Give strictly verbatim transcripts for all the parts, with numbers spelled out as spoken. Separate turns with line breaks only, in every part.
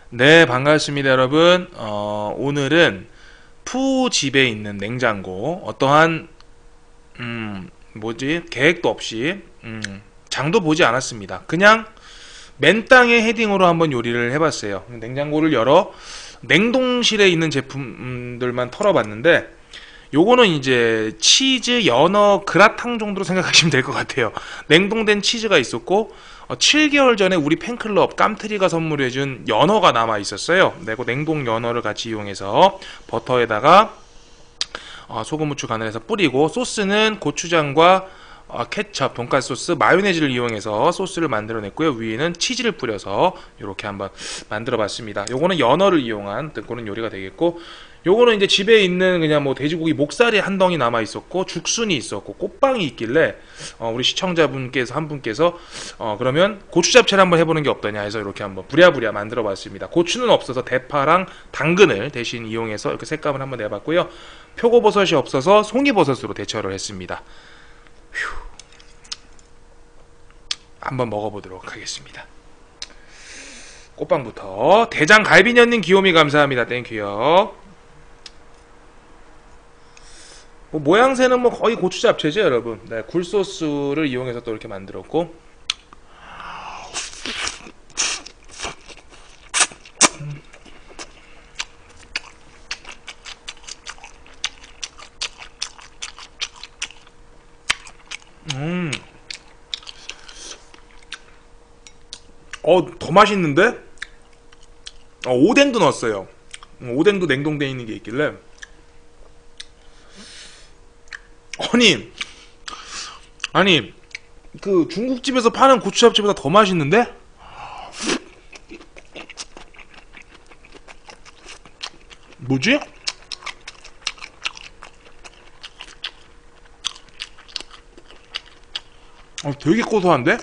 네, 반갑습니다, 여러분. 어, 오늘은 푸 집에 있는 냉장고, 어떠한, 음, 뭐지, 계획도 없이, 음, 장도 보지 않았습니다. 그냥 맨땅에 헤딩으로 한번 요리를 해봤어요. 냉장고를 열어 냉동실에 있는 제품들만 털어봤는데, 요거는 이제 치즈 연어 그라탕 정도로 생각하시면 될 것 같아요. 냉동된 치즈가 있었고 어, 칠 개월 전에 우리 팬클럽 깜트리가 선물해준 연어가 남아 있었어요. 그리고 냉동 연어를 같이 이용해서 버터에다가 어, 소금 후추 간을 해서 뿌리고, 소스는 고추장과 어, 케첩, 돈까스 소스, 마요네즈를 이용해서 소스를 만들어냈고요. 위에는 치즈를 뿌려서 이렇게 한번 만들어봤습니다. 요거는 연어를 이용한 그런 요리가 되겠고, 요거는 이제 집에 있는 그냥 뭐 돼지고기 목살이 한 덩이 남아 있었고, 죽순이 있었고, 꽃빵이 있길래 어, 우리 시청자분께서 한 분께서 어, 그러면 고추 잡채를 한번 해보는 게 어떠냐 해서 이렇게 한번 부랴부랴 만들어봤습니다. 고추는 없어서 대파랑 당근을 대신 이용해서 이렇게 색감을 한번 내봤고요. 표고버섯이 없어서 송이버섯으로 대처를 했습니다. 휴. 한번 먹어보도록 하겠습니다. 꽃빵부터. 대장갈비년님 귀요미 감사합니다. 땡큐요. 뭐 모양새는 뭐 거의 고추 잡채죠, 여러분. 네, 굴소스를 이용해서 또 이렇게 만들었고. 음. 어, 더 맛있는데? 어, 오뎅도 넣었어요. 오뎅도 냉동되어 있는 게 있길래. 아니, 아니, 그 중국집에서 파는 고추 잡채보다 더 맛있는데? 뭐지? 어, 되게 고소한데?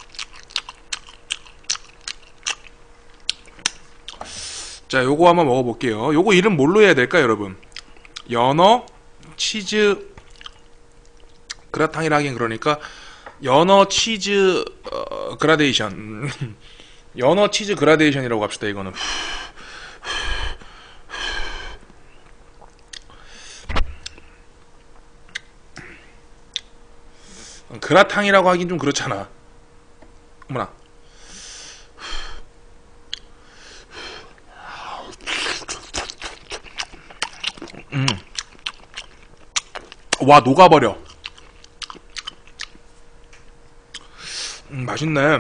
자, 요거 한번 먹어볼게요. 요거 이름 뭘로 해야 될까, 여러분? 연어, 치즈, 그라탕이라 하긴 그러니까, 연어, 치즈, 어, 그라데이션. 연어, 치즈 그라데이션이라고 합시다, 이거는. 그라탕이라고 하긴 좀 그렇잖아. 어머나. 음. 와, 녹아버려. 음, 맛있네.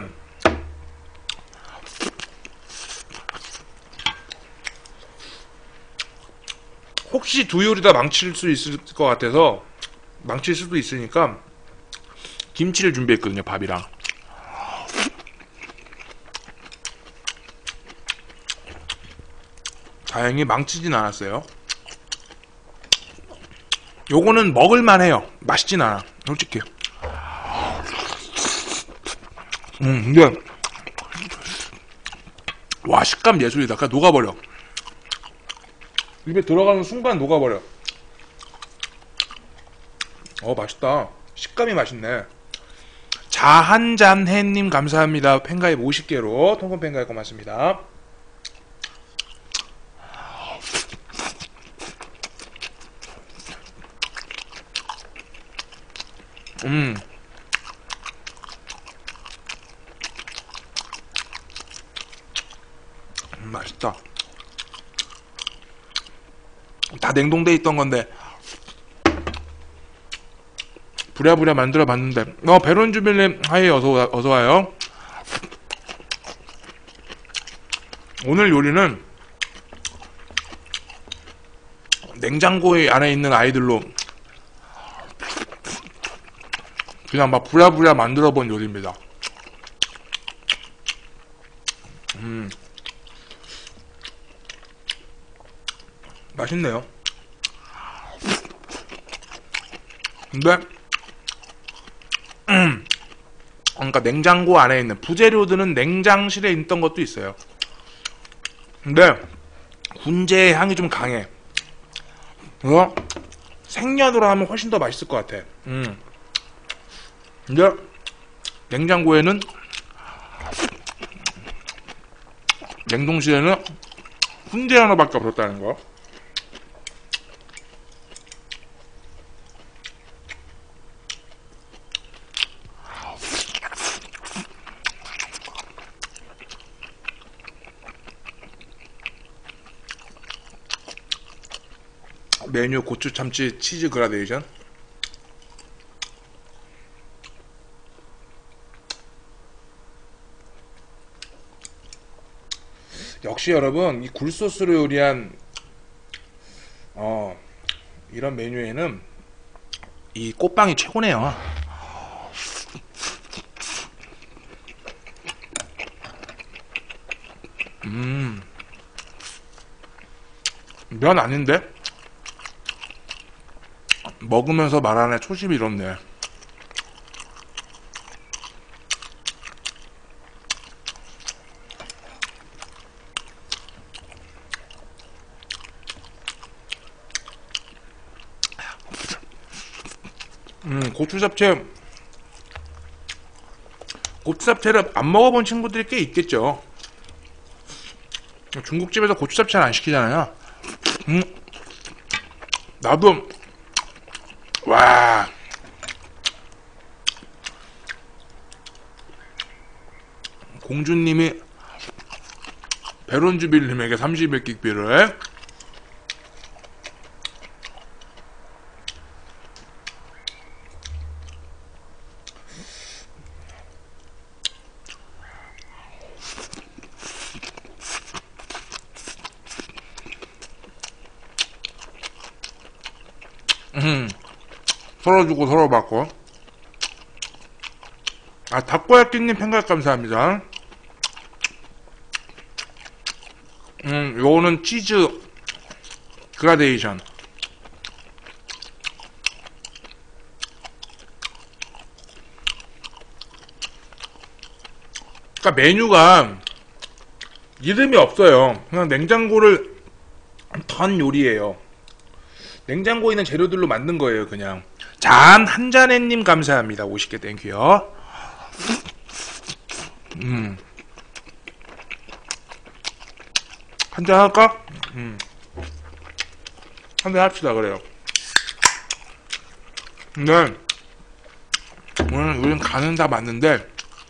혹시 두 요리 다 망칠 수 있을 것 같아서, 망칠 수도 있으니까 김치를 준비했거든요, 밥이랑. 다행히 망치진 않았어요. 요거는 먹을만 해요. 맛있진 않아, 솔직히. 음, 근데 와, 식감 예술이다. 그냥 녹아버려. 입에 들어가는 순간 녹아버려. 어, 맛있다. 식감이 맛있네. 자한잔해님 감사합니다. 팬가입 오십 개로 통금 팬가입 고맙습니다. 음. 음, 맛있다. 다 냉동돼 있던 건데 부랴부랴 만들어 봤는데. 어, 베론주빌님 하이, 어서 어서 와요. 오늘 요리는 냉장고 안에 있는 아이들로 그냥 막 부랴부랴 만들어 본 요리입니다. 음. 맛있네요. 근데 음, 그러니까 냉장고 안에 있는 부재료들은 냉장실에 있던 것도 있어요. 근데 훈제의 향이 좀 강해. 그래서 생면으로 하면 훨씬 더 맛있을 것 같아. 음. 근데 냉장고에는 냉동실에는 훈제 하나밖에 없었다는 거. 메뉴 고추 참치 치즈 그라데이션. 역시 여러분, 이 굴소스로 요리한 어 이런 메뉴에는 이 꽃빵이 최고네요. 음, 면 아닌데? 먹으면서 말하네. 초심이 이렇네. 음, 고추 잡채, 고추 잡채를 안 먹어본 친구들이 꽤 있겠죠. 중국집에서 고추 잡채는 안 시키잖아요. 음, 나도, 와, 공주님이 베론주빌님에게 삼십일 끽비를 음, 서로 주고 서로 받고. 아, 닭고야끼님 팬가 감사합니다. 음, 요거는 치즈 그라데이션. 그러니까 메뉴가 이름이 없어요. 그냥 냉장고를 던 요리예요. 냉장고에 있는 재료들로 만든 거예요, 그냥. 잔 한잔해님 감사합니다. 오십 개 땡큐요. 음. 한잔 할까? 음. 한잔 합시다, 그래요. 근데, 오늘 우린 간은 다 맞는데,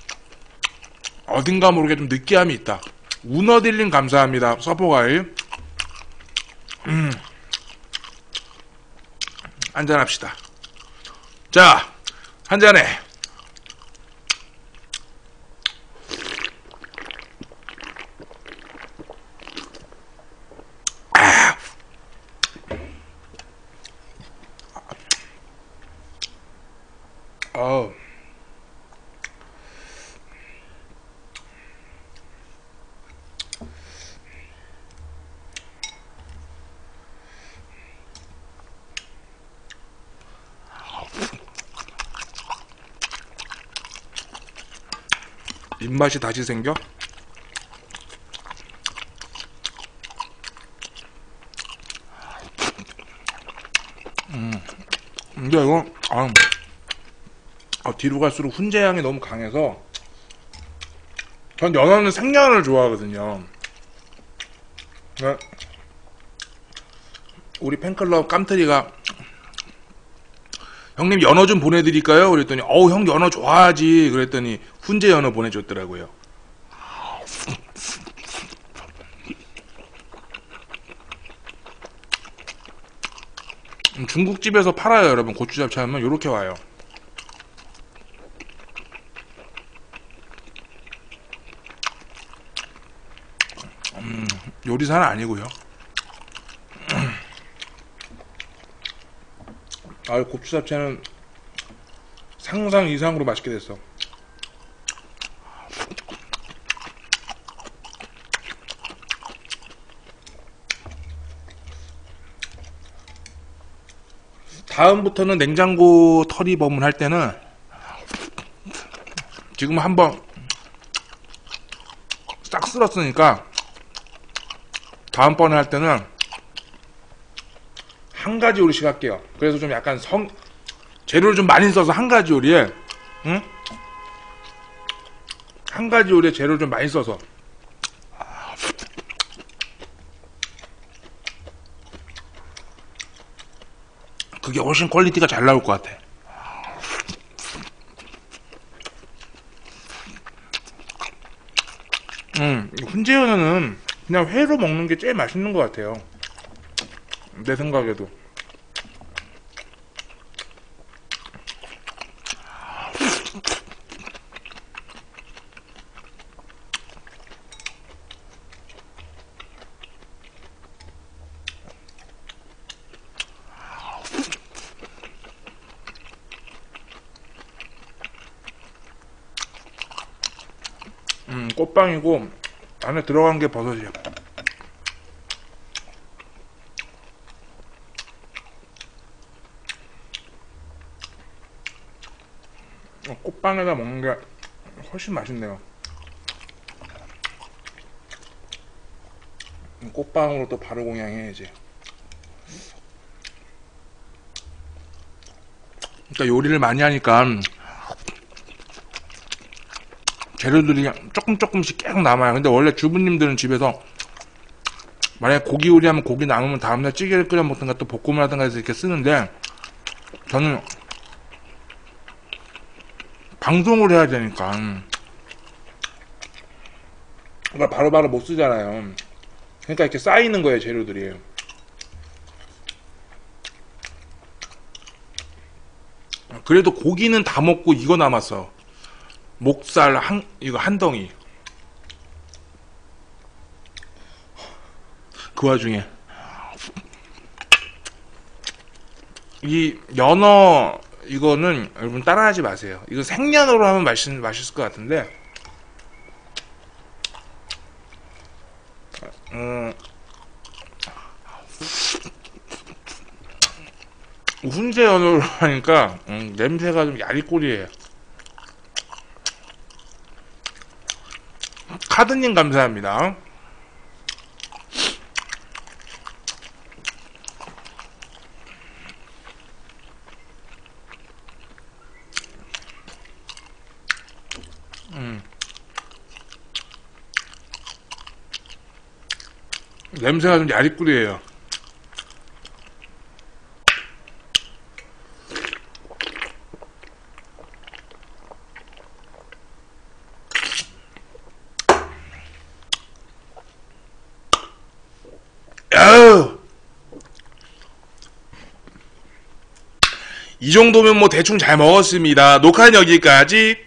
어딘가 모르게 좀 느끼함이 있다. 우너딜님 감사합니다. 서포가일. 음. 한잔합시다. 자, 한잔해. 아. 어. 입맛이 다시 생겨? 음. 근데 이거 아, 아, 뒤로 갈수록 훈제 향이 너무 강해서 전 연어는 생연을 좋아하거든요. 네. 우리 팬클럽 깜트리가 형님 연어 좀 보내드릴까요? 그랬더니 어우 형 연어 좋아하지. 그랬더니 훈제 연어 보내줬더라고요. 중국집에서 팔아요, 여러분. 고추잡채 하면 요렇게 와요. 음, 요리사는 아니고요. 아, 고추잡채는 상상 이상으로 맛있게 됐어. 다음부터는 냉장고 털이 버문할 때는 지금 한번 싹 쓸었으니까 다음번에 할 때는 한 가지 요리씩 할게요. 그래서 좀 약간 성 재료를 좀 많이 써서 한 가지 요리에 응? 한 가지 요리에 재료를 좀 많이 써서 그게 훨씬 퀄리티가 잘 나올 것 같아. 음, 훈제연어는 그냥 회로 먹는 게 제일 맛있는 것 같아요. 내 생각에도. 음, 꽃빵이고 안에 들어간 게 버섯이야. 어, 꽃빵에다 먹는 게 훨씬 맛있네요. 꽃빵으로 또 바로 공양해야지. 그러니까 요리를 많이 하니까 재료들이 조금 조금씩 계속 남아요. 근데 원래 주부님들은 집에서 만약에 고기 요리하면 고기 남으면 다음날 찌개를 끓여 먹든가 또 볶음을 하든가 해서 이렇게 쓰는데, 저는 방송을 해야 되니까 그러니까 바로바로 못 쓰잖아요. 그러니까 이렇게 쌓이는 거예요, 재료들이. 그래도 고기는 다 먹고 이거 남았어. 목살 한 이거 한 덩이. 그 와중에 이 연어 이거는 여러분 따라하지 마세요. 이거 생연어로 하면 맛있, 맛있을 것 같은데, 음, 훈제 연어로 하니까 음, 냄새가 좀 야리꼬리해요. 카드님 감사합니다. 음. 냄새가 좀 야리꾸리해요. 야우! 이 정도면 뭐 대충 잘 먹었습니다. 녹화는 여기까지.